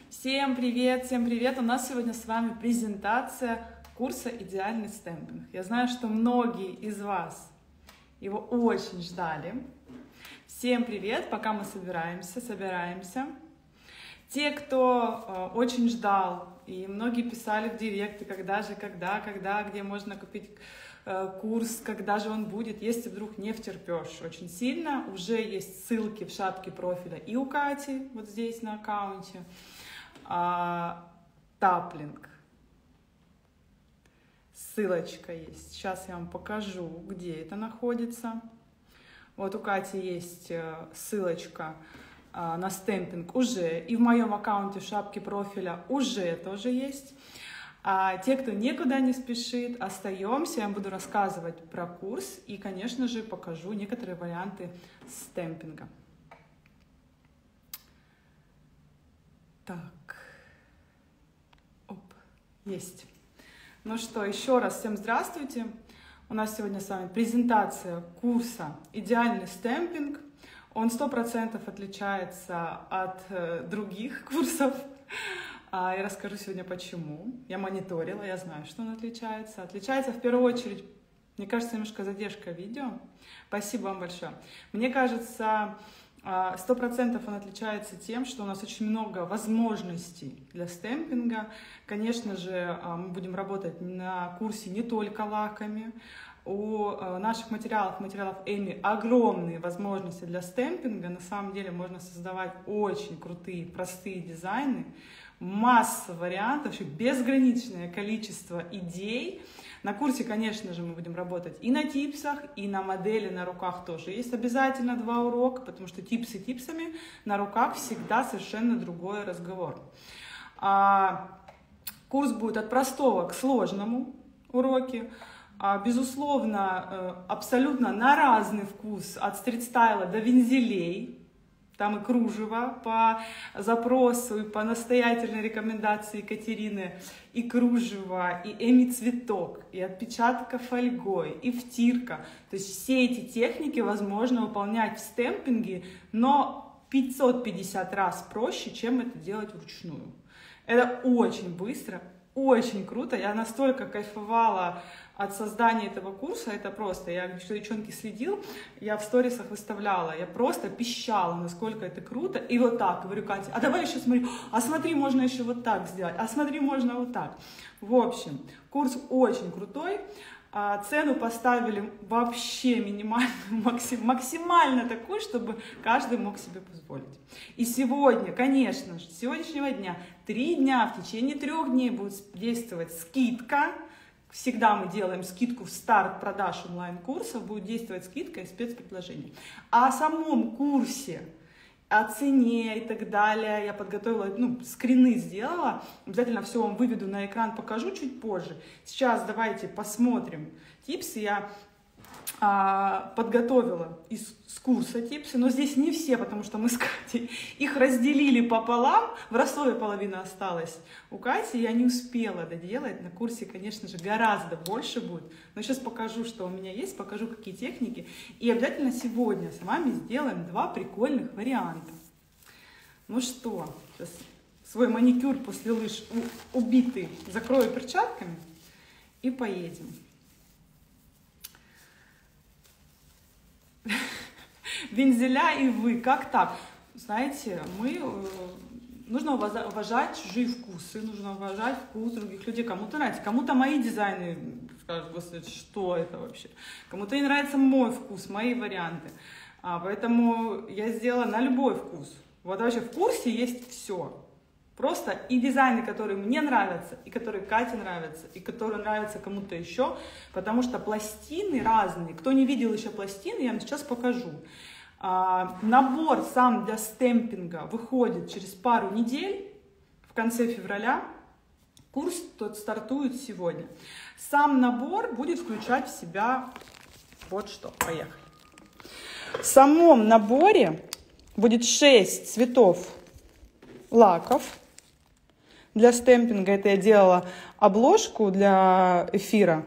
Всем привет! У нас сегодня с вами презентация курса «Идеальный стемпинг». Я знаю, что многие из вас его очень ждали. Всем привет! Пока мы собираемся. Те, кто очень ждал, и многие писали в директы, когда, где можно купить курс, когда же он будет, если вдруг не втерпешь очень сильно, уже есть ссылки в шапке профиля и у Кати, вот здесь на аккаунте, таплинг. Ссылочка есть. Сейчас я вам покажу, где это находится. Вот у Кати есть ссылочка на стемпинг уже, и в моем аккаунте в шапке профиля уже тоже есть. А те, кто никуда не спешит, остаемся, я буду рассказывать про курс и, конечно же, покажу некоторые варианты стемпинга. Так, есть. Ну что, еще раз всем здравствуйте. У нас сегодня с вами презентация курса «Идеальный стемпинг». Он 100% отличается от других курсов. Я расскажу сегодня почему. Я мониторила, я знаю, что он отличается. Отличается в первую очередь, мне кажется, немножко задержка видео. Спасибо вам большое. Мне кажется, 100% он отличается тем, что у нас очень много возможностей для стемпинга. Конечно же, мы будем работать на курсе не только лаками. У наших материалов Эми, огромные возможности для стемпинга. На самом деле можно создавать очень крутые, простые дизайны. Масса вариантов, безграничное количество идей. На курсе, конечно же, мы будем работать и на типсах, и на модели на руках тоже. Есть обязательно 2 урока, потому что типсы типсами, на руках всегда совершенно другой разговор. Курс будет от простого к сложному уроки. Безусловно, абсолютно на разный вкус, от стрит-стайла до вензелей. Там и кружево по запросу, и по настоятельной рекомендации Екатерины, и кружево, и эми-цветок, и отпечатка фольгой, и втирка. То есть все эти техники возможно выполнять в стемпинге, но 550 раз проще, чем это делать вручную. Это очень быстро, очень круто. Я настолько кайфовала от создания этого курса, это просто, я что девчонки следил, я в сторисах выставляла, я просто пищала, насколько это круто, и вот так, говорю, Катя, а давай еще смотри, а смотри, можно еще вот так сделать, а смотри, можно вот так. В общем, курс очень крутой, цену поставили вообще минимальную, максимально такую, чтобы каждый мог себе позволить. И сегодня, конечно же, с сегодняшнего дня, 3 дня, в течение 3 дней будет действовать скидка. Всегда мы делаем скидку в старт продаж онлайн-курсов, будет действовать скидка и спецпредложение. А о самом курсе, о цене и так далее я подготовила, скрины сделала. Обязательно все вам выведу на экран, покажу чуть позже. Сейчас давайте посмотрим типсы. Я подготовила из курса типсы, но здесь не все, потому что мы с Катей их разделили пополам, в Ростове половина осталась у Кати, я не успела доделать, на курсе, конечно же, гораздо больше будет, но сейчас покажу, что у меня есть, покажу, какие техники, и обязательно сегодня с вами сделаем 2 прикольных варианта. Ну что, сейчас свой маникюр после лыж убитый закрою перчатками и поедем. Вензеля и вы, как так? Знаете, нужно уважать чужие вкусы, нужно уважать вкус других людей. Кому-то нравится, кому-то мои дизайны скажут, господи, что это вообще? Кому-то не нравится мой вкус, мои варианты. Поэтому я сделала на любой вкус. Вот вообще в курсе есть все. Просто и дизайны, которые мне нравятся, и которые Кате нравятся, и которые нравятся кому-то еще, потому что пластины разные. Кто не видел еще пластины, я вам сейчас покажу. Набор сам для стемпинга выходит через пару недель, в конце февраля. Курс тот стартует сегодня. Сам набор будет включать в себя вот что. Поехали. В самом наборе будет 6 цветов лаков. Для стемпинга это я делала обложку для эфира.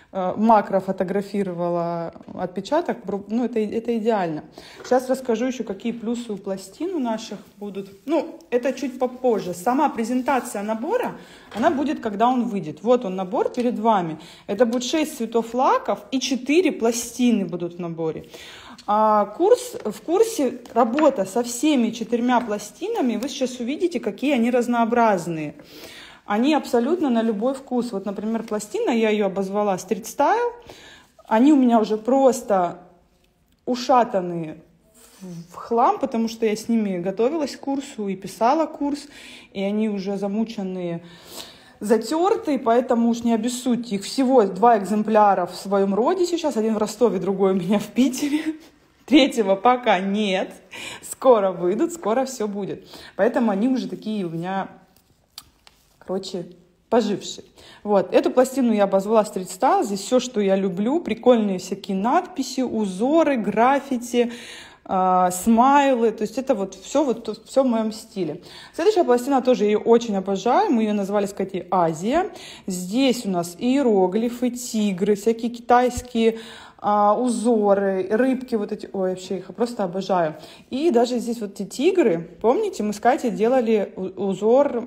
макро фотографировала отпечаток, ну, это идеально. Сейчас расскажу еще, какие плюсы у пластин у наших будут. Ну, это чуть попозже. Сама презентация набора, она будет, когда он выйдет. Вот он, набор перед вами. Это будет 6 цветов лаков и 4 пластины будут в наборе. В курсе работа со всеми 4 пластинами, вы сейчас увидите, какие они разнообразные. Они абсолютно на любой вкус. Вот, например, пластина, я ее обозвала Street Style. Они у меня уже просто ушатанные в хлам, потому что я с ними готовилась к курсу и писала курс. И они уже замученные, затертые, поэтому уж не обессудьте. Их всего 2 экземпляра в своем роде сейчас. Один в Ростове, другой у меня в Питере. 3-го пока нет. Скоро выйдут, скоро все будет. Поэтому они уже такие у меня... Короче, поживший. Вот, эту пластину я обозвала Street Style. Здесь все, что я люблю. Прикольные всякие надписи, узоры, граффити, смайлы. То есть это вот все в моем стиле. Следующая пластина тоже я ее очень обожаю. Мы ее назвали, кстати, Азия. Здесь у нас иероглифы, тигры, всякие китайские узоры, рыбки вот эти. Ой, вообще их просто обожаю. И даже здесь вот эти тигры. Помните, мы с Катей делали узор...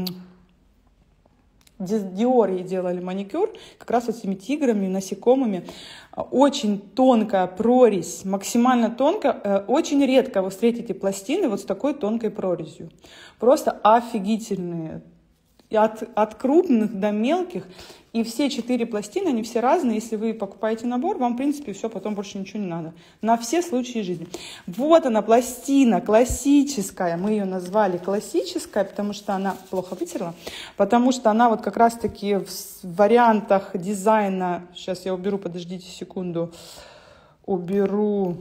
Диоре делали маникюр, как раз вот с этими тиграми, насекомыми. Очень тонкая прорезь, максимально тонкая. Очень редко вы встретите пластины вот с такой тонкой прорезью. Просто офигительные. От крупных до мелких. И все 4 пластины, они все разные. Если вы покупаете набор, вам, в принципе, все, потом больше ничего не надо. На все случаи жизни. Вот она, пластина классическая. Мы ее назвали классическая, потому что она... Плохо вытерла. Потому что она вот как раз-таки в вариантах дизайна... Сейчас я уберу, подождите секунду. Уберу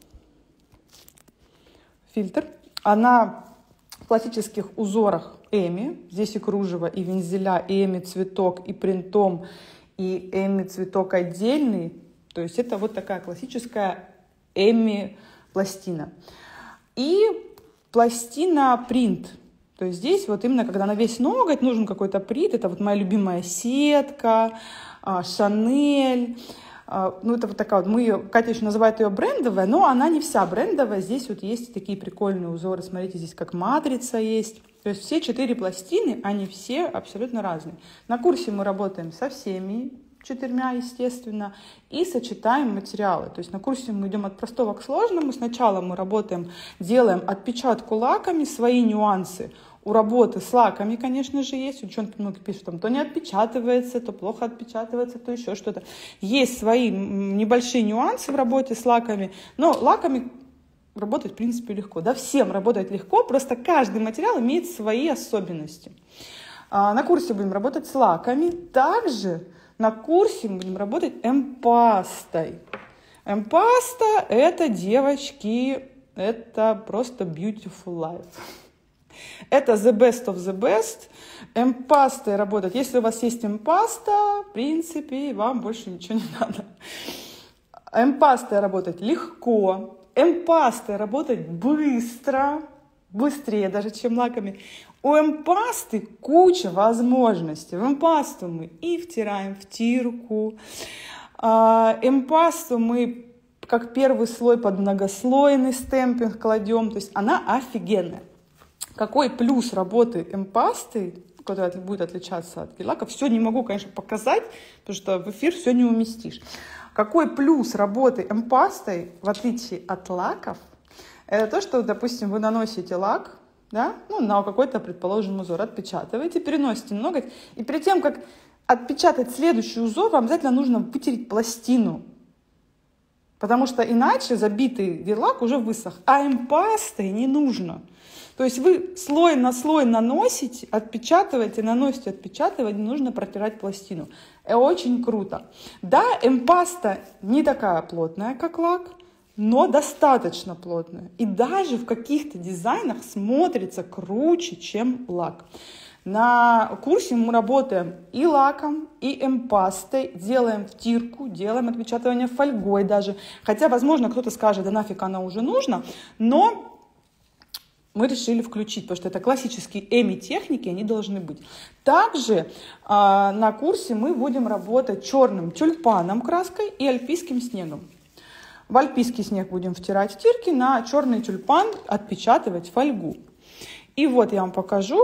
фильтр. Она в классических узорах Эми. Здесь и кружево, и вензеля, и Эми цветок, и принтом, и Эми цветок отдельный. То есть это вот такая классическая Эми пластина. И пластина принт. То есть здесь вот именно, когда на весь ноготь нужен какой-то принт. Это вот моя любимая сетка, Шанель. Ну, это вот такая вот, Катя еще называет ее брендовая, но она не вся брендовая. Здесь вот есть такие прикольные узоры. Смотрите, здесь как матрица есть. То есть все 4 пластины, они все абсолютно разные. На курсе мы работаем со всеми 4, естественно, и сочетаем материалы. То есть на курсе мы идем от простого к сложному. Сначала мы работаем, делаем отпечатку лаками, свои нюансы. У работы с лаками, конечно же, есть. Девчонки много пишут, там, то не отпечатывается, то плохо отпечатывается, то еще что-то. Есть свои небольшие нюансы в работе с лаками, но лаками работать, в принципе, легко. Да, всем работать легко, просто каждый материал имеет свои особенности. На курсе будем работать с лаками. Также на курсе мы будем работать эмпастой. Эмпаста – это, девочки, это просто beautiful life. Это the best of the best. Эмпастой работать. Если у вас есть эмпаста, в принципе, вам больше ничего не надо. Эмпастой работать легко. Эмпастой работать быстро. Быстрее даже, чем лаками. У эмпасты куча возможностей. В эмпасту мы и втираем в тирку. Эмпасту мы как первый слой под многослойный стемпинг кладем. То есть она офигенная. Какой плюс работы эмпасты, которая будет отличаться от гель-лака, все не могу, конечно, показать, потому что в эфир все не уместишь. Какой плюс работы эмпастой, в отличие от лаков, это то, что, допустим, вы наносите лак, да, ну, на какой-то, предположим, узор, отпечатываете, переносите ноготь, и перед тем, как отпечатать следующий узор, вам обязательно нужно вытереть пластину, потому что иначе забитый гель-лак уже высох, а эмпастой не нужно. То есть вы слой на слой наносите, отпечатываете, наносите, отпечатываете, нужно протирать пластину. Это очень круто. Да, эмпаста не такая плотная, как лак, но достаточно плотная. И даже в каких-то дизайнах смотрится круче, чем лак. На курсе мы работаем и лаком, и эмпастой, делаем втирку, делаем отпечатывание фольгой даже. Хотя, возможно, кто-то скажет, да нафиг она уже нужна, но мы решили включить, потому что это классические эми-техники, они должны быть. Также на курсе мы будем работать черным тюльпаном краской и альпийским снегом. В альпийский снег будем втирать стирки, на черный тюльпан отпечатывать фольгу. И вот я вам покажу,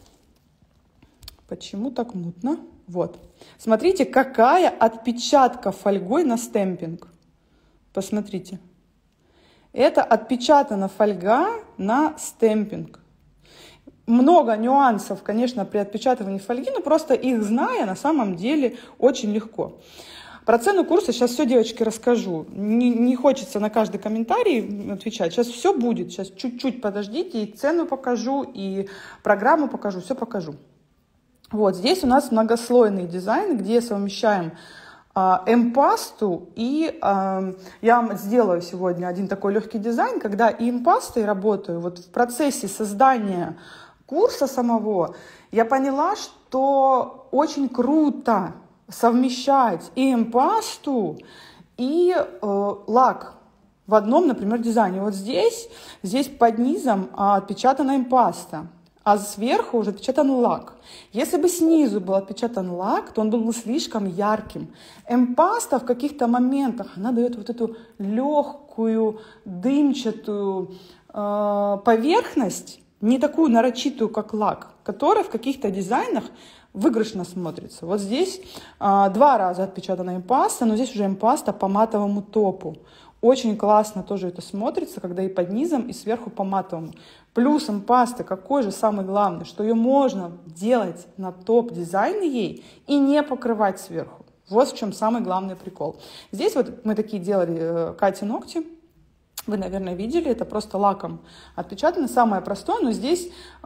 почему так мутно. Вот. Смотрите, какая отпечатка фольгой на стемпинг. Посмотрите. Это отпечатана фольга на стемпинг. Много нюансов, конечно, при отпечатывании фольги, но просто их зная, на самом деле очень легко. Про цену курса сейчас все, девочки, расскажу. Не хочется на каждый комментарий отвечать. Сейчас все будет. Сейчас чуть-чуть подождите, и цену покажу, и программу покажу, все покажу. Вот здесь у нас многослойный дизайн, где совмещаем эмпасту, и я вам сделаю сегодня один такой легкий дизайн, когда и эмпастой работаю. Вот в процессе создания курса самого я поняла, что очень круто совмещать и эмпасту, и лак в одном, например, дизайне. Вот здесь под низом отпечатана эмпаста, а сверху уже отпечатан лак. Если бы снизу был отпечатан лак, то он был бы слишком ярким. Эмпаста в каких-то моментах, она дает вот эту легкую, дымчатую поверхность, не такую нарочитую, как лак, которая в каких-то дизайнах выигрышно смотрится. Вот здесь 2 раза отпечатана эмпаста, но здесь уже эмпаста по матовому топу. Очень классно тоже это смотрится, когда и под низом, и сверху по матовому. Плюс эмпаста, какой же самый главный, что ее можно делать на топ-дизайне ей и не покрывать сверху. Вот в чем самый главный прикол. Здесь вот мы такие делали Кате ногти. Вы, наверное, видели, это просто лаком отпечатано. Самое простое, но здесь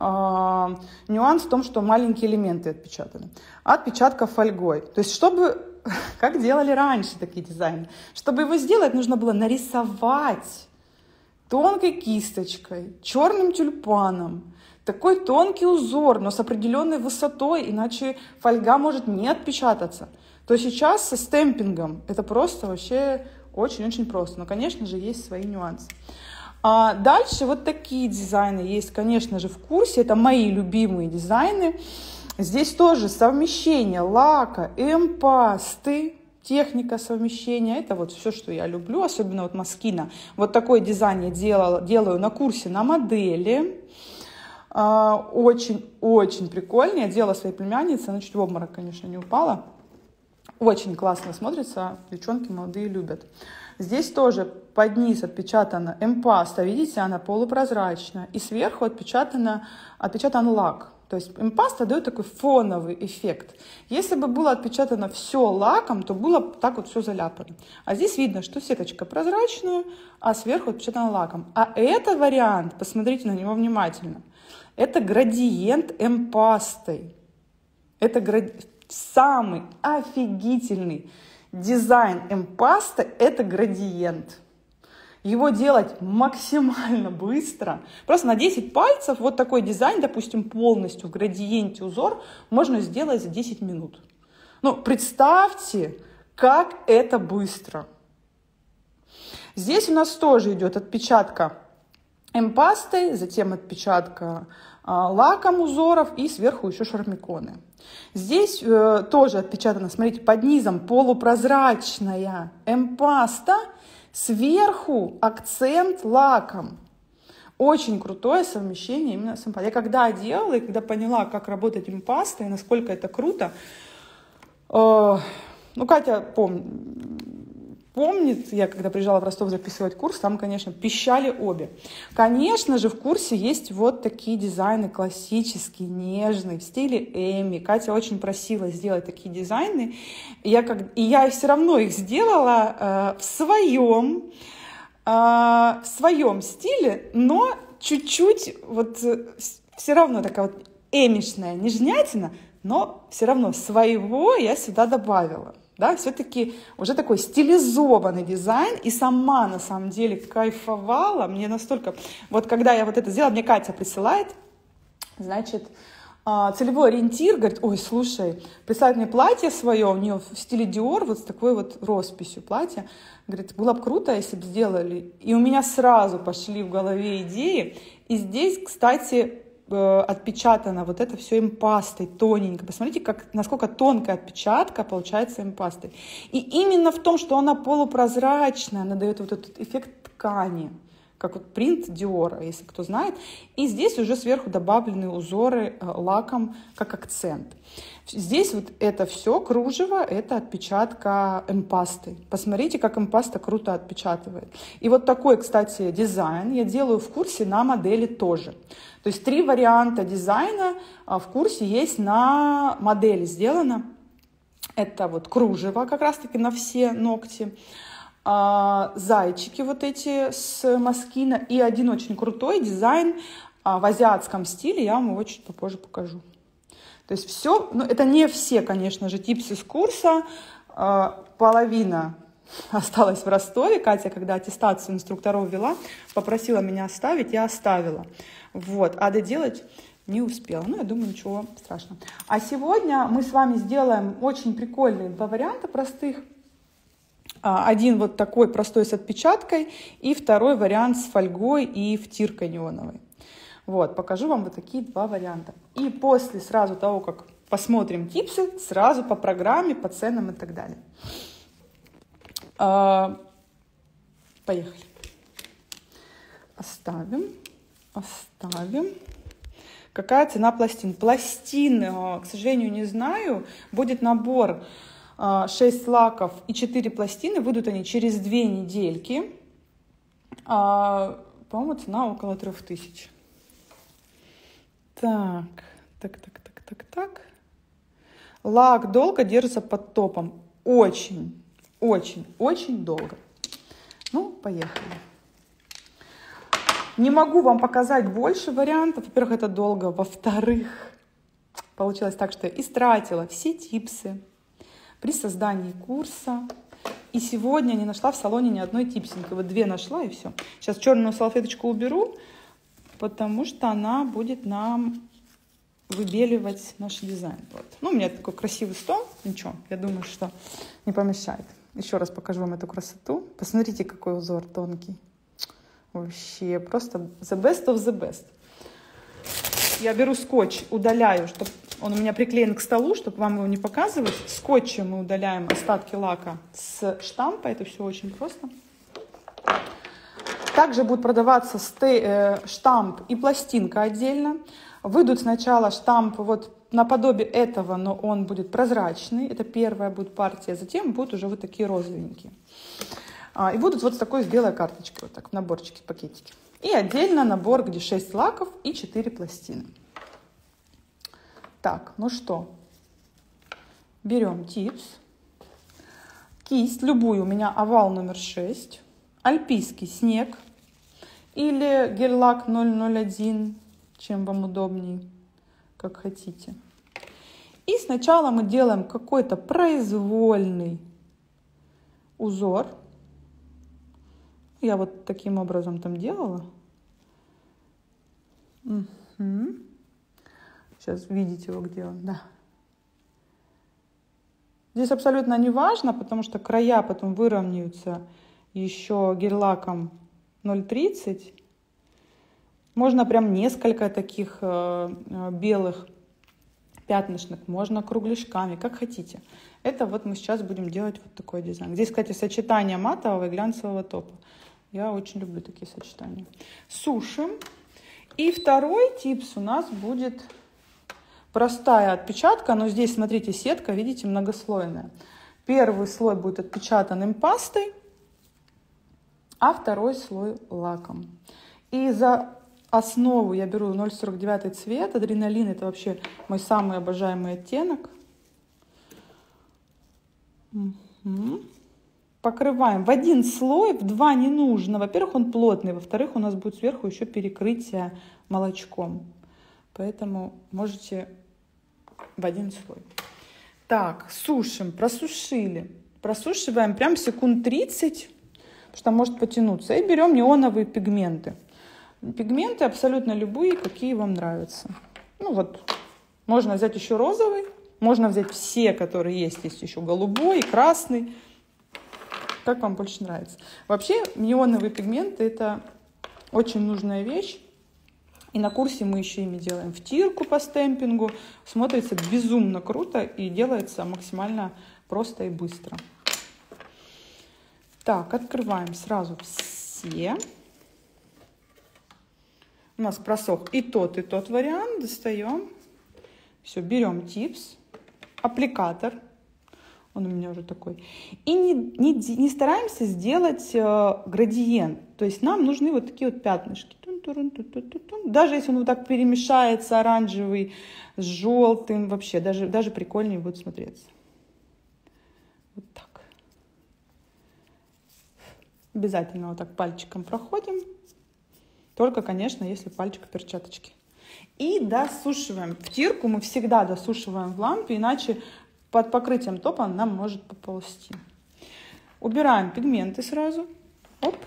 нюанс в том, что маленькие элементы отпечатаны. Отпечатка фольгой. То есть, чтобы, как делали раньше такие дизайны, чтобы его сделать, нужно было нарисовать тонкой кисточкой, черным тюльпаном, такой тонкий узор, но с определенной высотой, иначе фольга может не отпечататься. То сейчас со стемпингом это просто вообще очень-очень просто. Но, конечно же, есть свои нюансы. Дальше вот такие дизайны есть, конечно же, в курсе. Это мои любимые дизайны. Здесь тоже совмещение лака, эмпасты, техника совмещения. Это вот все, что я люблю, особенно вот Москино. Вот такой дизайн я делаю на курсе на модели. Очень-очень прикольно. Я делала своей племяннице, она чуть в обморок, конечно, не упала. Очень классно смотрится, девчонки молодые любят. Здесь тоже под низ отпечатана эмпаста, видите, она полупрозрачная. И сверху отпечатан лак. То есть эмпаста дает такой фоновый эффект. Если бы было отпечатано все лаком, то было бы так вот все заляпано. А здесь видно, что сеточка прозрачная, а сверху отпечатана лаком. А этот вариант, посмотрите на него внимательно, это градиент эмпастой. Это самый офигительный дизайн эмпаста — это градиент. Его делать максимально быстро. Просто на 10 пальцев вот такой дизайн, допустим, полностью в градиенте узор, можно сделать за 10 минут. Ну, представьте, как это быстро. Здесь у нас тоже идет отпечатка эмпастой, затем отпечатка лаком узоров и сверху еще шармиконы. Здесь тоже отпечатано, смотрите, под низом полупрозрачная эмпаста, сверху акцент лаком. Очень крутое совмещение именно с эмпастой. Я когда делала и когда поняла, как работать эмпастой, насколько это круто, Катя помнит, я когда приезжала в Ростов записывать курс, там, конечно, пищали обе. Конечно же, в курсе есть вот такие дизайны классические, нежные, в стиле Эми. Катя очень просила сделать такие дизайны. И я все равно их сделала в своем стиле, но чуть-чуть вот все равно такая вот эмишная нежнятина, но все равно своего я сюда добавила. Да, все-таки уже такой стилизованный дизайн, и сама на самом деле кайфовала, мне настолько, вот когда я вот это сделала, мне Катя присылает, значит, целевой ориентир, говорит, ой, слушай, присылает мне платье свое, у нее в стиле Dior, вот с такой вот росписью платья. Говорит, было бы круто, если бы сделали. И у меня сразу пошли в голове идеи. И здесь, кстати, отпечатано вот это все эмпастой, тоненько. Посмотрите, насколько тонкая отпечатка получается эмпастой. И именно в том, что она полупрозрачная, она дает вот этот эффект ткани, как вот принт Диора, если кто знает. И здесь уже сверху добавлены узоры лаком как акцент. Здесь вот это все кружево, это отпечатка эмпасты. Посмотрите, как эмпаста круто отпечатывает. И вот такой, кстати, дизайн я делаю в курсе на модели тоже. То есть 3 варианта дизайна в курсе есть на модели сделано. Это вот кружево как раз-таки на все ногти. Зайчики вот эти с Москино. И один очень крутой дизайн в азиатском стиле. Я вам его чуть попозже покажу. То есть все, ну это не все, конечно же, типсы с курса. Половина осталась в Ростове. Катя, когда аттестацию инструкторов вела, попросила меня оставить, я оставила. Вот, а доделать не успела. Ну, я думаю, ничего страшного. А сегодня мы с вами сделаем очень прикольные 2 варианта простых. Один вот такой простой с отпечаткой, и второй вариант с фольгой и втиркой неоновой. Вот, покажу вам вот такие 2 варианта. И после, сразу того, как посмотрим типсы, сразу по программе, по ценам и так далее. Поехали. Оставим. Какая цена пластин? Пластин, к сожалению, не знаю. Будет набор 6 лаков и 4 пластины. Выйдут они через 2 недельки. По-моему, цена около 3000. Так. Лак долго держится под топом. Очень долго. Ну, поехали. Не могу вам показать больше вариантов. Во-первых, это долго. Во-вторых, получилось так, что я истратила все типсы при создании курса. И сегодня не нашла в салоне ни одной типсинки. Вот 2 нашла и все. Сейчас черную салфеточку уберу, потому что она будет нам выбеливать наш дизайн. Вот. Ну, у меня такой красивый стол. Ничего, я думаю, что не помешает. Еще раз покажу вам эту красоту. Посмотрите, какой узор тонкий. Вообще просто the best of the best. Я беру скотч, удаляю, чтобы он у меня приклеен к столу, чтобы вам его не показывать. Скотчем мы удаляем остатки лака с штампа. Это все очень просто. Также будут продаваться штамп и пластинка отдельно. Выйдут сначала штамп вот наподобие этого, но он будет прозрачный. Это первая будет партия. Затем будут уже вот такие розовенькие. И будут вот с такой с белой карточкой, вот так, в наборчике, в пакетике. И отдельно набор, где 6 лаков и 4 пластины. Так, ну что, берем типс, кисть, любую, у меня овал номер 6, альпийский снег или гель-лак 001, чем вам удобнее, как хотите. И сначала мы делаем какой-то произвольный узор. Я вот таким образом там делала. Сейчас видите его, где он, да. Здесь абсолютно не важно, потому что края потом выровняются еще гель-лаком 0,30. Можно прям несколько таких белых пятнышек, можно кругляшками, как хотите. Это вот мы сейчас будем делать вот такой дизайн. Здесь, кстати, сочетание матового и глянцевого топа. Я очень люблю такие сочетания. Сушим. И второй типс у нас будет простая отпечатка, но здесь, смотрите, сетка, видите, многослойная. Первый слой будет отпечатан эмпастой, а второй слой лаком. И за основу я беру 0,49 цвет. Адреналин — это вообще мой самый обожаемый оттенок. Покрываем в один слой, в 2 не нужно. Во-первых, он плотный, во-вторых, у нас будет сверху еще перекрытие молочком. Поэтому можете в один слой. Так, сушим, просушили. Просушиваем прям секунд 30, потому что может потянуться. И берем неоновые пигменты. Пигменты абсолютно любые, какие вам нравятся. Ну вот, Можно взять еще розовый, можно взять все, которые есть. Есть еще голубой, красный. Как вам больше нравится. Вообще неоновые пигменты — это очень нужная вещь. И на курсе мы еще ими делаем втирку по стемпингу. Смотрится безумно круто и делается максимально просто и быстро. Так, открываем сразу все. У нас просох и тот вариант. Достаем. Все, берем типс, аппликатор. Он у меня уже такой. И не стараемся сделать градиент. То есть нам нужны вот такие вот пятнышки. Даже если он вот так перемешается, оранжевый с желтым, вообще даже прикольнее будет смотреться. Вот так. Обязательно вот так пальчиком проходим. Только, конечно, если пальчик в перчаточке. И досушиваем. Втирку мы всегда досушиваем в лампе, иначе под покрытием топа нам может поползти. Убираем пигменты сразу. Оп.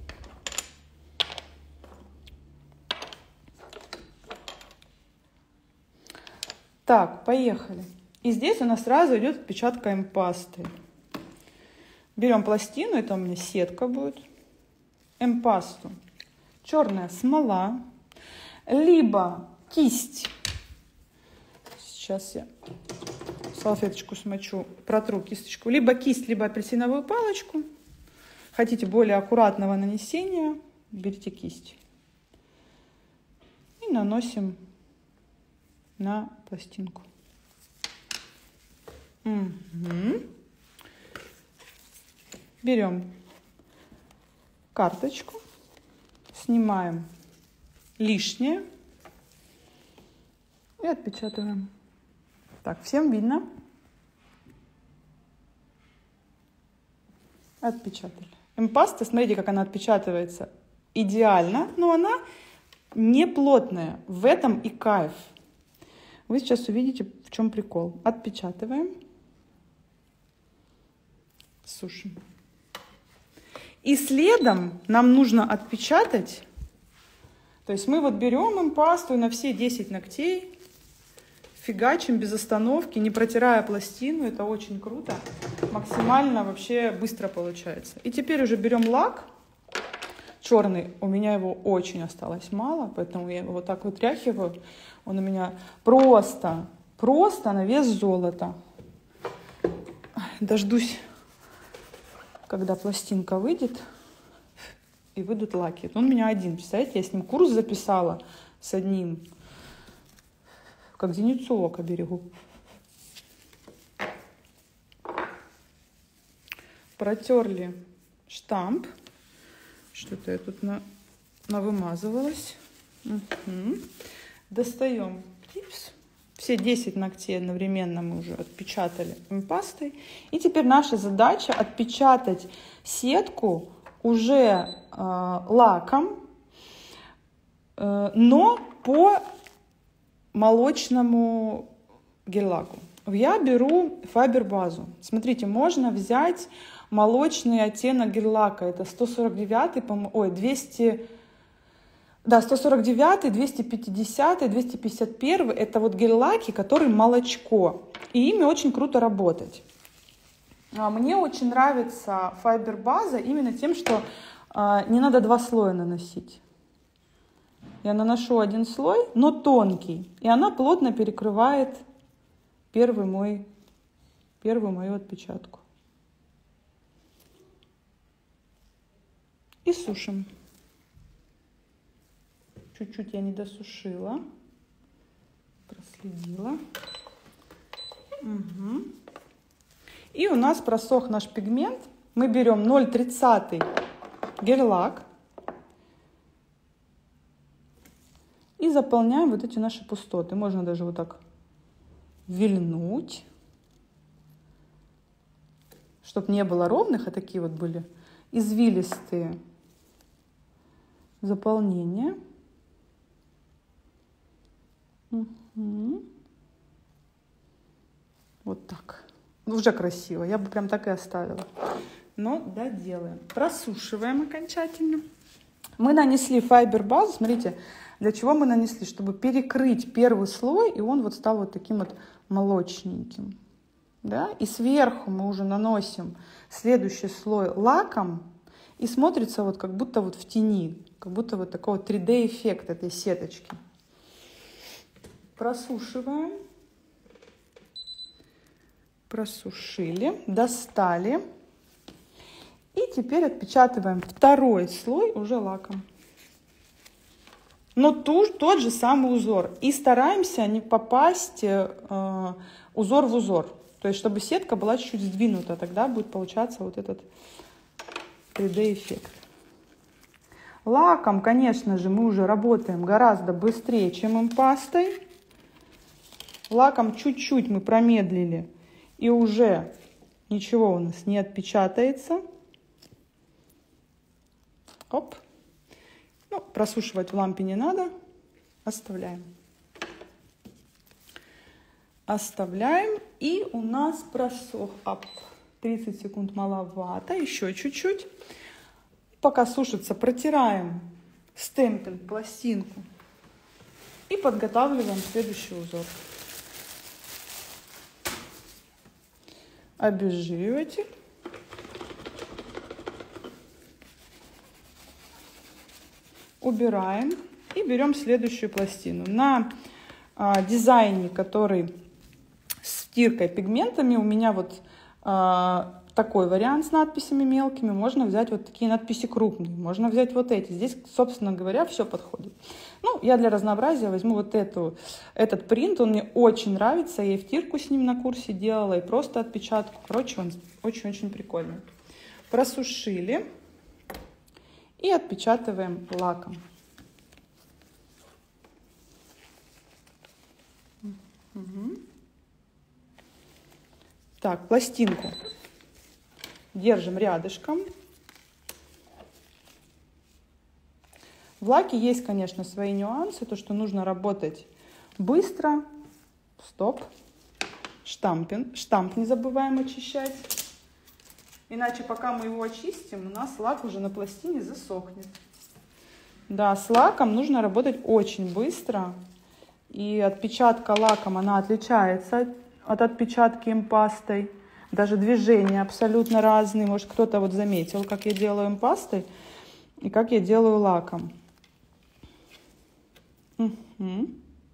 Так, поехали. И здесь у нас сразу идет отпечатка эмпастой. Берем пластину, это у меня сетка будет. Эмпасту. Черная смола. Либо кисть. Сейчас я салфеточку смочу, протру кисточку. Либо кисть, либо апельсиновую палочку. Хотите более аккуратного нанесения, берите кисть. И наносим на пластинку. Угу. Берем карточку, снимаем лишнее и отпечатываем. Так, всем видно? Отпечатали. Эмпаста, смотрите, как она отпечатывается идеально, но она не плотная. В этом и кайф. Вы сейчас увидите, в чем прикол. Отпечатываем. Сушим. И следом нам нужно отпечатать. То есть мы вот берем эмпасту и на все 10 ногтей фигачим без остановки, не протирая пластину. Это очень круто. Максимально вообще быстро получается. И теперь уже берем лак. Черный, у меня его очень осталось мало, поэтому я его вот так вытряхиваю. Он у меня просто на вес золота. Дождусь, когда пластинка выйдет и выйдут лаки. Он у меня один, представляете, я с ним курс записала с одним. Как зеницу ока берегу. Протерли штамп. Что-то я тут навымазывалась. Угу. Достаем типс. Все 10 ногтей одновременно мы уже отпечатали эмпастой. И теперь наша задача отпечатать сетку уже лаком, но по молочному гель-лаку. Я беру файбер-базу. Смотрите, можно взять молочный оттенок гель-лака. Это 149, ой, 200, да, 149, 250, 251. Это вот гель-лаки, которые молочко. И ими очень круто работать. Мне очень нравится файбер-база именно тем, что не надо 2 слоя наносить. Я наношу 1 слой, но тонкий. И она плотно перекрывает первую мою отпечатку. И сушим. Чуть-чуть я не досушила. Проследила. Угу. И у нас просох наш пигмент. Мы берем 0,30 гель-лак. И заполняем вот эти наши пустоты. Можно даже вот так вильнуть. Чтобы не было ровных, а такие вот были извилистые заполнения. Угу. Вот так. Уже красиво. Я бы прям так и оставила. Но доделаем. Просушиваем окончательно. Мы нанесли файбер-базу. Смотрите, Для чего мы нанесли? Чтобы перекрыть первый слой, и он вот стал вот таким вот молочненьким. Да? И сверху мы уже наносим следующий слой лаком, и смотрится вот как будто вот в тени, как будто вот такой вот 3D-эффект этой сеточки. Просушиваем. Просушили, достали. И теперь отпечатываем второй слой уже лаком. Но тот же самый узор. И стараемся не попасть узор в узор. То есть, чтобы сетка была чуть-чуть сдвинута. Тогда будет получаться вот этот 3D-эффект. Лаком, конечно же, мы уже работаем гораздо быстрее, чем импастой. Лаком чуть-чуть мы промедлили. И уже ничего у нас не отпечатается. Оп. Ну, просушивать в лампе не надо. Оставляем. Оставляем. И у нас просох. 30 секунд маловато. Еще чуть-чуть. Пока сушится, протираем стемпинг, пластинку. И подготавливаем следующий узор. Обезжириватель. Убираем и берем следующую пластину. На дизайне, который с стиркой пигментами, у меня вот такой вариант с надписями мелкими. Можно взять вот такие надписи крупные. Можно взять вот эти. Здесь, собственно говоря, все подходит. Ну, я для разнообразия возьму вот этот принт. Он мне очень нравится. Я и втирку с ним на курсе делала, и просто отпечатку. Короче, он очень-очень прикольный. Просушили. И отпечатываем лаком. Угу. Так, пластинку держим рядышком. В лаке есть, конечно, свои нюансы. То, что нужно работать быстро. Стоп. Штамп не забываем очищать. Иначе, пока мы его очистим, у нас лак уже на пластине засохнет. Да, с лаком нужно работать очень быстро. И отпечатка лаком, она отличается от отпечатки импастой. Даже движения абсолютно разные. Может, кто-то вот заметил, как я делаю импастой и как я делаю лаком. Угу.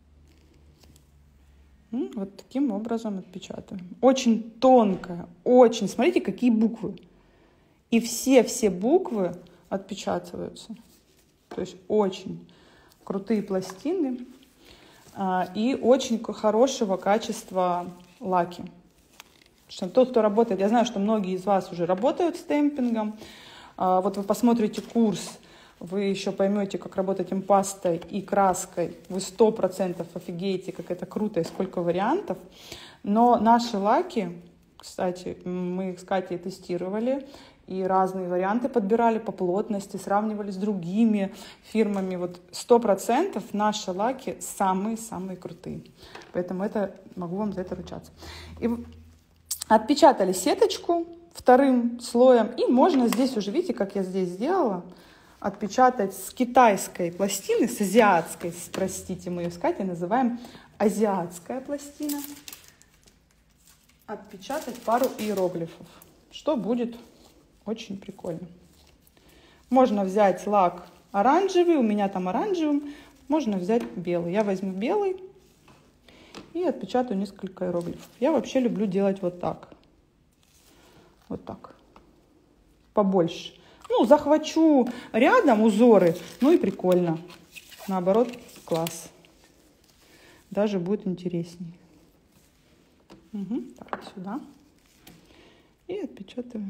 Вот таким образом отпечатаем. Очень тонкая, очень. Смотрите, какие буквы. И все буквы отпечатываются. То есть очень крутые пластины и очень хорошего качества лаки. Что тот, кто работает, я знаю, что многие из вас уже работают с темпингом. Вот вы посмотрите курс, вы еще поймете, как работать импастой и краской. Вы 100% офигеете, как это круто и сколько вариантов. Но наши лаки, кстати, мы их с Катей тестировали и разные варианты подбирали по плотности, сравнивали с другими фирмами. Вот 100% наши лаки самые-самые крутые. Поэтому могу вам за это ручаться. И отпечатали сеточку вторым слоем. И можно здесь уже, видите, как я здесь сделала, отпечатать с китайской пластины, с азиатской, простите, мы ее с Катей называем азиатская пластина. Отпечатать пару иероглифов, что будет очень прикольно. Можно взять лак оранжевый, у меня там оранжевым, можно взять белый. Я возьму белый и отпечатаю несколько иероглифов. Я вообще люблю делать вот так. Вот так. Побольше. Ну, захвачу рядом узоры, ну и прикольно. Наоборот, класс. Даже будет интереснее. Угу. Так, сюда. И отпечатываем.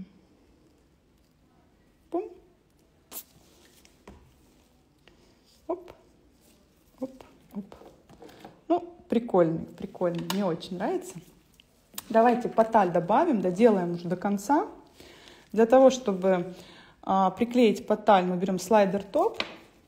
Пум. Оп. Оп. Оп. Ну, прикольный. Мне очень нравится. Давайте поталь добавим, доделаем уже до конца. Для того, чтобы приклеить поталь, мы берем слайдер топ.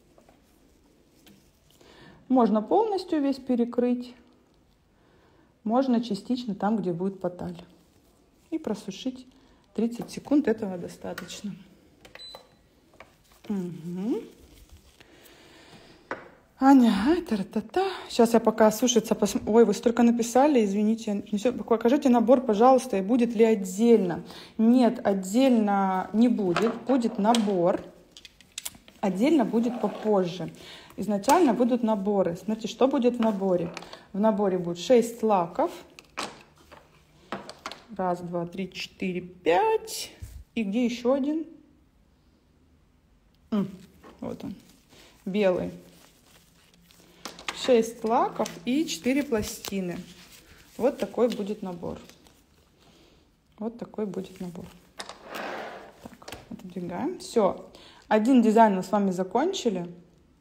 Можно полностью весь перекрыть. Можно частично там, где будет поталь. И просушить 30 секунд. Этого достаточно. Угу. Аня, та-та-та. Сейчас я пока сушится. Ой, вы столько написали, извините. Покажите набор, пожалуйста, и будет ли отдельно. Нет, отдельно не будет. Будет набор. Отдельно будет попозже. Изначально будут наборы. Смотрите, что будет в наборе. В наборе будет 6 лаков. Раз, два, три, четыре, 5. И где еще один? Вот он. Белый. 6 лаков и 4 пластины. Вот такой будет набор. Вот такой будет набор. Так, отодвигаем. Все. Один дизайн мы с вами закончили.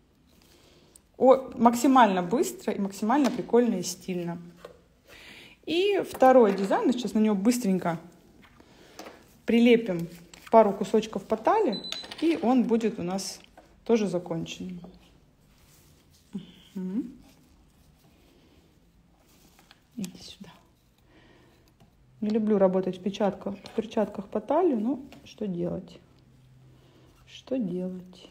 Максимально быстро и максимально прикольно и стильно. И второй дизайн. Сейчас на него быстренько прилепим пару кусочков потали. И он будет у нас тоже закончен. Иди сюда. Не люблю работать в перчатках по талию, но что делать? Что делать?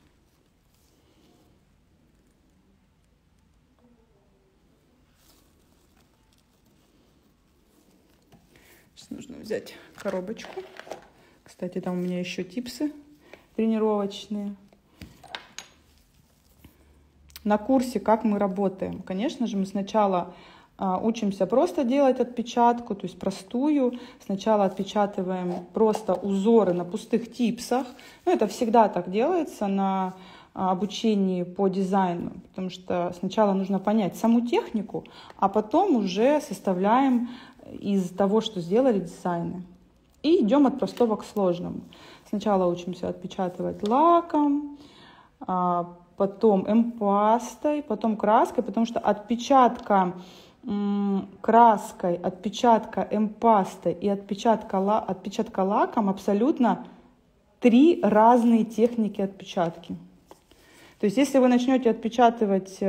Сейчас нужно взять коробочку. Кстати, там у меня еще типсы тренировочные. На курсе «Как мы работаем». Конечно же, мы сначала учимся просто делать отпечатку, то есть простую. Сначала отпечатываем просто узоры на пустых типсах. Ну, это всегда так делается на обучении по дизайну, потому что сначала нужно понять саму технику, а потом уже составляем из того, что сделали, дизайны. И идем от простого к сложному. Сначала учимся отпечатывать лаком, потом эмпастой, потом краской, потому что отпечатка краской, отпечатка эмпастой и отпечатка лаком абсолютно 3 разные техники отпечатки. То есть если вы начнете отпечатывать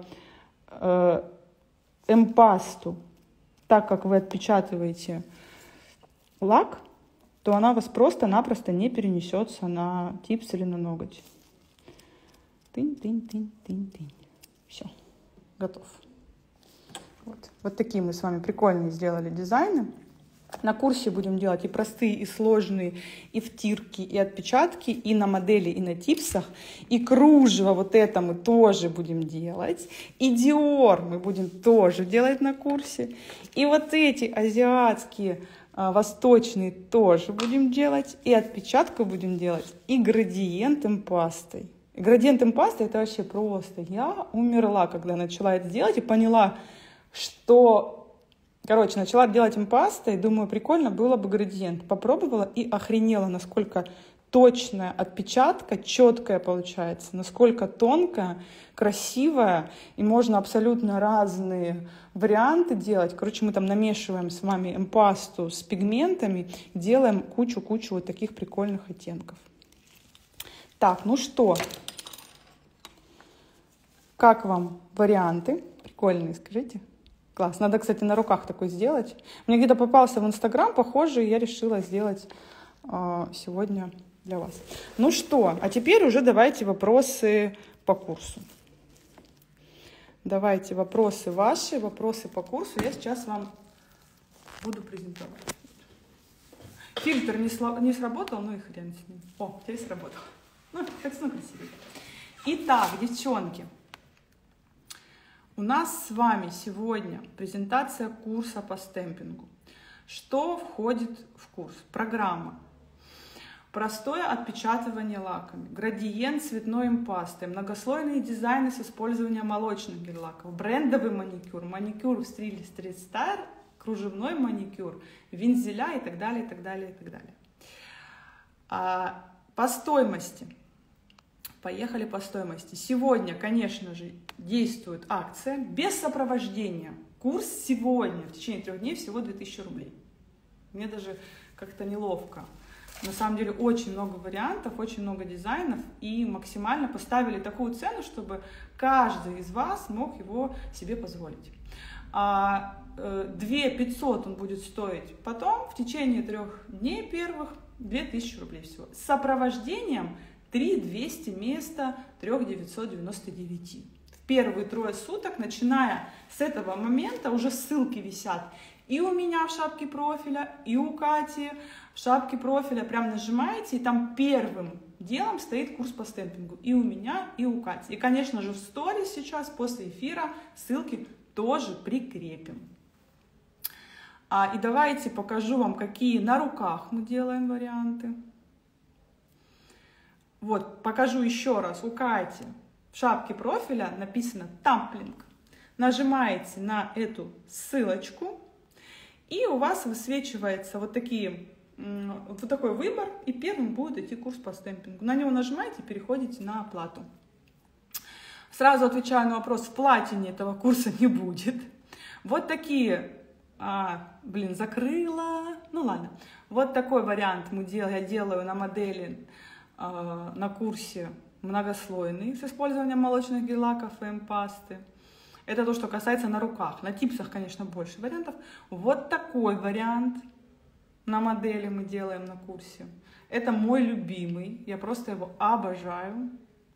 эмпасту так, как вы отпечатываете лак, то она у вас просто-напросто не перенесется на типс или на ноготь. Тынь-тынь-тынь-тынь-тынь. Все, готов. Вот такие мы с вами прикольные сделали дизайны. На курсе будем делать и простые, и сложные, и втирки, и отпечатки, и на модели, и на типсах. И кружево вот это мы тоже будем делать. И Dior мы будем тоже делать на курсе. И вот эти азиатские, восточные тоже будем делать. И отпечатку будем делать, и градиент эмпастой. Градиент эмпасты это вообще просто. Я умерла, когда начала это делать и поняла, что... Короче, начала делать эмпастой, думаю, прикольно было бы градиент. Попробовала и охренела, насколько точная отпечатка, четкая получается, насколько тонкая, красивая. И можно абсолютно разные варианты делать. Короче, мы там намешиваем с вами эмпасту с пигментами, делаем кучу-кучу вот таких прикольных оттенков. Так, ну что, как вам варианты? Прикольные, скажите. Класс. Надо, кстати, на руках такой сделать. Мне где-то попался в Инстаграм похожий, и я решила сделать сегодня для вас. Ну что, а теперь уже давайте вопросы по курсу. Давайте вопросы ваши, вопросы по курсу. Я сейчас вам буду презентовать. Фильтр не сработал, ну и хрен с ним. О, теперь сработал. Ну, как красивее. Итак, девчонки. У нас с вами сегодня презентация курса по стемпингу. Что входит в курс? Программа. Простое отпечатывание лаками, градиент цветной эмпастой, многослойные дизайны с использованием молочных гель-лаков, брендовый маникюр, маникюр в стиле стрит-стайл, кружевной маникюр, вензеля и так далее, и так далее, и так далее. По стоимости. Поехали по стоимости. Сегодня, конечно же, действует акция без сопровождения. Курс сегодня, в течение 3 дней, всего 2000 рублей. Мне даже как-то неловко. На самом деле очень много вариантов, очень много дизайнов. И максимально поставили такую цену, чтобы каждый из вас мог его себе позволить. 2500 он будет стоить потом, в течение 3 дней первых, 2000 рублей всего. С сопровождением 3200 вместо 3999. первые 3 суток, начиная с этого момента, уже ссылки висят и у меня в шапке профиля, и у Кати в шапке профиля. Прям нажимаете, и там первым делом стоит курс по стемпингу. И у меня, и у Кати. И, конечно же, в сторис сейчас, после эфира, ссылки тоже прикрепим. И давайте покажу вам, какие на руках мы делаем варианты. Вот, покажу еще раз. У Кати в шапке профиля написано «Тамплинг». Нажимаете на эту ссылочку, и у вас высвечивается вот такой выбор, и первым будет идти курс по стемпингу. На него нажимаете и переходите на оплату. Сразу отвечаю на вопрос, в платине этого курса не будет. Вот такие, закрыла, ну ладно. Вот такой вариант я делаю на модели, на курсе многослойный, с использованием молочных гель-лаков и эмпасты. Это то, что касается на руках. На типсах, конечно, больше вариантов. Вот такой вариант на модели мы делаем на курсе. Это мой любимый, я просто его обожаю.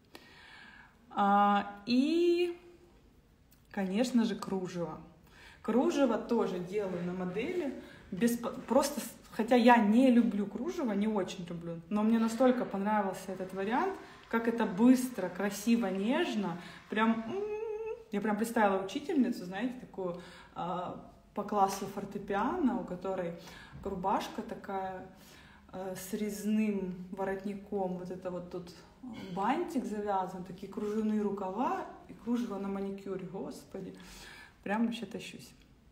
И, конечно же, кружево. Кружево тоже делаю на модели. Хотя я не люблю кружево, не очень люблю, но мне настолько понравился этот вариант, как это быстро, красиво, нежно. Я прям представила учительницу, знаете, такую по классу фортепиано, у которой рубашка такая с резным воротником, вот это вот тут бантик завязан, такие кружевные рукава и кружево на маникюре, господи, прям вообще тащусь.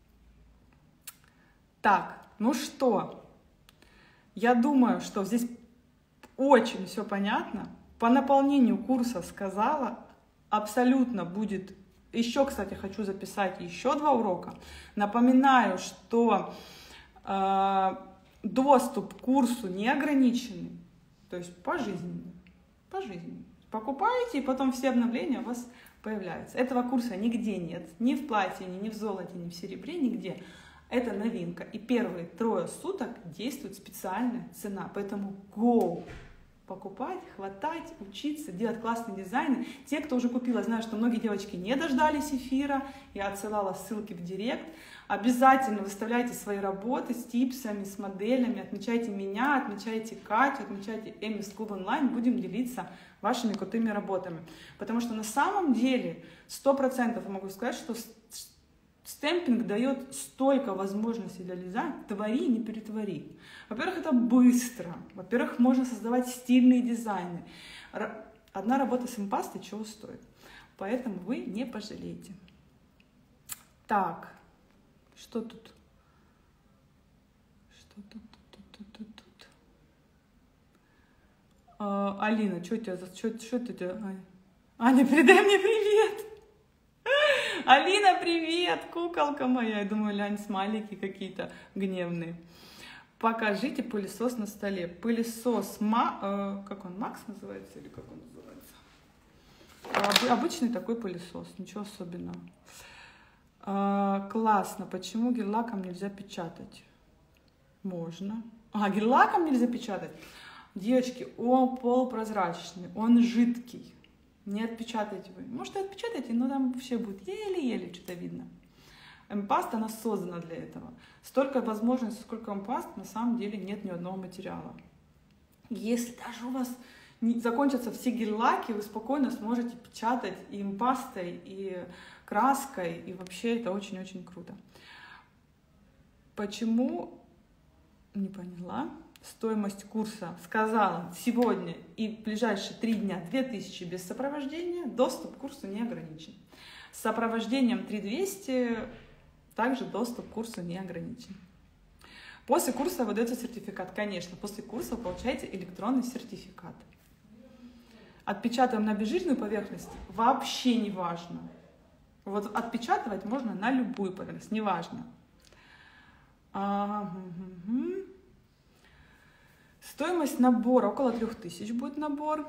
Так, ну что, я думаю, что здесь очень все понятно. По наполнению курса сказала, абсолютно будет. Еще, кстати, хочу записать еще 2 урока. Напоминаю, что доступ к курсу не ограниченный, то есть пожизненный. Покупаете, и потом все обновления у вас появляются. Этого курса нигде нет, ни в платине, ни в золоте, ни в серебре, нигде. Это новинка. И первые 3 суток действует специальная цена. Поэтому go! Покупать, хватать, учиться, делать классные дизайны. Те, кто уже купила, знают, что многие девочки не дождались эфира. Я отсылала ссылки в директ. Обязательно выставляйте свои работы с типсами, с моделями. Отмечайте меня, отмечайте Катю, отмечайте Эми с клуба онлайн. Будем делиться вашими крутыми работами. Потому что на самом деле 100% я могу сказать, что стемпинг дает столько возможностей для дизайна. Твори, не перетвори. Во-первых, это быстро. Во-первых, можно создавать стильные дизайны. Одна работа с эмпастой чего стоит. Поэтому вы не пожалеете. Так, что тут? Алина, что ты? Аня, передай мне привет. Алина, привет, куколка моя. Я думаю, Лянь, смайлики какие-то гневные. Покажите пылесос на столе. Пылесос, как он, Макс называется или как он называется? Обычный такой пылесос, ничего особенного. Классно. Почему гель-лаком нельзя печатать? Можно. Гель-лаком нельзя печатать? Девочки, он полупрозрачный, он жидкий. Не отпечатайте вы. Может, и отпечатайте, но там вообще будет еле-еле что-то видно. Эмпаста, она создана для этого. Столько возможностей, сколько эмпаст, на самом деле нет ни одного материала. Если даже у вас закончатся все гель-лаки, вы спокойно сможете печатать и эмпастой, и краской, и вообще это очень-очень круто. Почему? Не поняла. Стоимость курса сказала сегодня и в ближайшие 3 дня 2000 без сопровождения, доступ к курсу не ограничен. С сопровождением 3200 также доступ к курсу не ограничен. После курса выдается сертификат. Конечно, после курса вы получаете электронный сертификат. Отпечатаем на безжирную поверхность вообще не важно. Вот отпечатывать можно на любую поверхность, неважно. Стоимость набора около 3000 будет набор.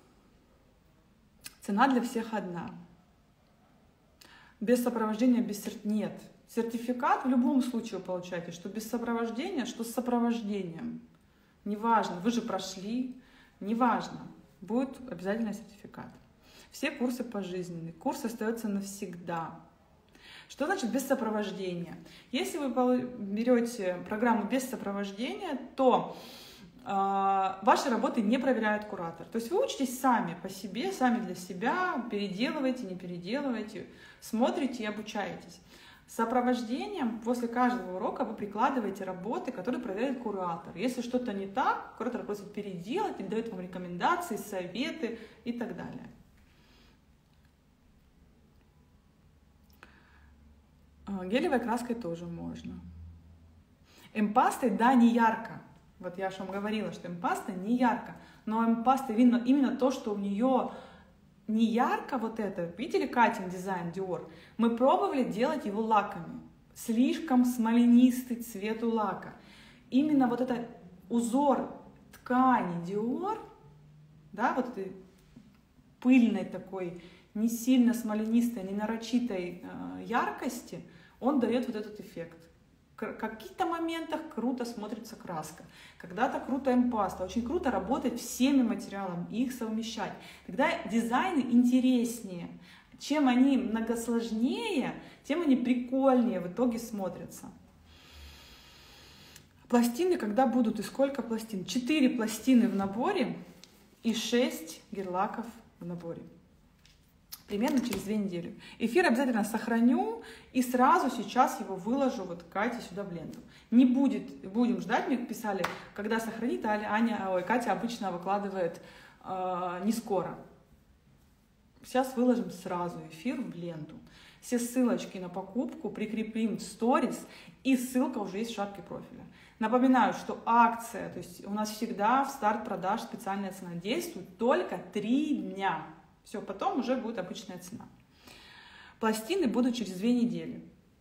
Цена для всех одна. Без сопровождения, нет. Сертификат в любом случае вы получаете, что без сопровождения, что с сопровождением. Неважно, вы же прошли, неважно, будет обязательно сертификат. Все курсы пожизненные. Курс остается навсегда. Что значит без сопровождения? Если вы берете программу без сопровождения, то ваши работы не проверяет куратор. То есть вы учитесь сами по себе, сами для себя, переделываете, не переделываете, смотрите и обучаетесь. С сопровождением после каждого урока вы прикладываете работы, которые проверяет куратор. Если что-то не так, куратор просит переделать, или дает вам рекомендации, советы и так далее. Гелевой краской тоже можно. Эмпастой, да, не ярко. Вот я же вам говорила, что эмпаста не ярко. Но эмпаста видно именно то, что у нее не ярко вот это. Видели Катин дизайн Dior? Мы пробовали делать его лаками. Слишком смоленистый цвет у лака. Именно вот этот узор ткани Dior, да, вот этой пыльной такой, не сильно смоленистой, не нарочитой яркости, он дает вот этот эффект. В каких-то моментах круто смотрится краска, когда-то круто эмпаста, очень круто работать всеми материалами и их совмещать. Когда дизайны интереснее, чем они многосложнее, тем они прикольнее в итоге смотрятся. Пластины когда будут и сколько пластин? 4 пластины в наборе и 6 гель-лаков в наборе. Примерно через 2 недели. Эфир обязательно сохраню и сразу сейчас его выложу вот Кате сюда в ленту. Не будем ждать, мне писали, когда сохранит, Катя обычно выкладывает не скоро. Сейчас выложим сразу эфир в ленту. Все ссылочки на покупку прикрепим в сторис, и ссылка уже есть в шапке профиля. Напоминаю, что акция, то есть у нас всегда в старт продаж специальная цена действует только 3 дня. Все, потом уже будет обычная цена. Пластины будут через 2 недели.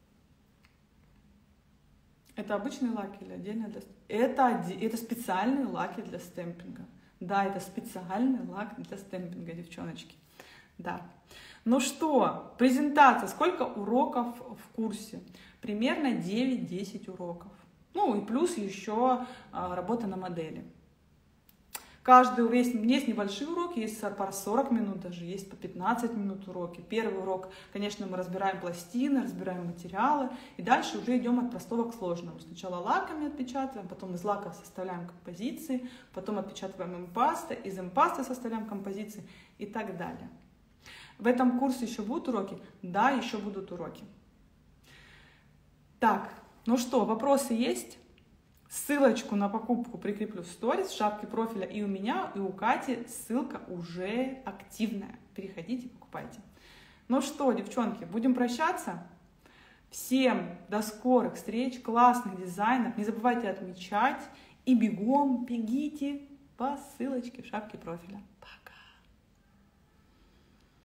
Это обычные лаки или отдельно для стемпинга? Это специальные лаки для стемпинга. Да, это специальный лак для стемпинга, девчоночки. Да. Ну что, презентация. Сколько уроков в курсе? Примерно 9-10 уроков. Ну и плюс еще работа на модели. Каждый урок, есть небольшие уроки, есть по 40 минут даже, есть по 15 минут уроки. Первый урок, конечно, мы разбираем пластины, разбираем материалы, и дальше уже идем от простого к сложному. Сначала лаками отпечатываем, потом из лаков составляем композиции, потом отпечатываем эмпастой, из эмпасты составляем композиции и так далее. В этом курсе еще будут уроки? Да, еще будут уроки. Так, ну что, вопросы есть? Ссылочку на покупку прикреплю в сторис, в шапке профиля и у меня, и у Кати. Ссылка уже активная. Переходите, покупайте. Ну что, девчонки, будем прощаться. Всем до скорых встреч, классных дизайнов. Не забывайте отмечать и бегите по ссылочке в шапке профиля. Пока.